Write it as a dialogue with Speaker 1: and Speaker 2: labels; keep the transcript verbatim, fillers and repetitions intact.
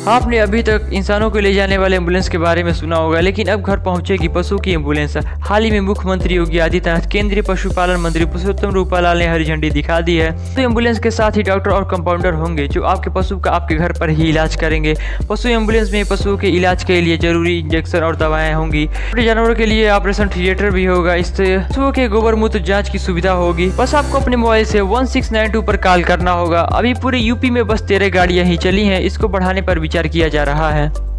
Speaker 1: आपने अभी तक इंसानों को ले जाने वाले एम्बुलेंस के बारे में सुना होगा, लेकिन अब घर पहुंचेगी पशु की एम्बुलेंस। हाल ही में मुख्यमंत्री योगी आदित्यनाथ, केंद्रीय पशुपालन मंत्री पुरुषोत्तम रूपालाल ने हरी झंडी दिखा दी है। तो एम्बुलेंस के साथ ही डॉक्टर और कंपाउंडर होंगे जो आपके पशु का आपके घर पर ही इलाज करेंगे। पशु एम्बुलेंस में पशुओं के इलाज के लिए जरूरी इंजेक्शन और दवाएं होंगी। छोटे जानवरों के लिए ऑपरेशन थिएटर भी होगा। इससे पशुओं के गोबर मूत्र जाँच की सुविधा होगी। बस आपको अपने मोबाइल से वन सिक्स नाइन टू पर कॉल करना होगा। अभी पूरे यूपी में बस तेरह गाड़ियां ही चली हैं, इसको बढ़ाने पर विचार किया जा रहा है।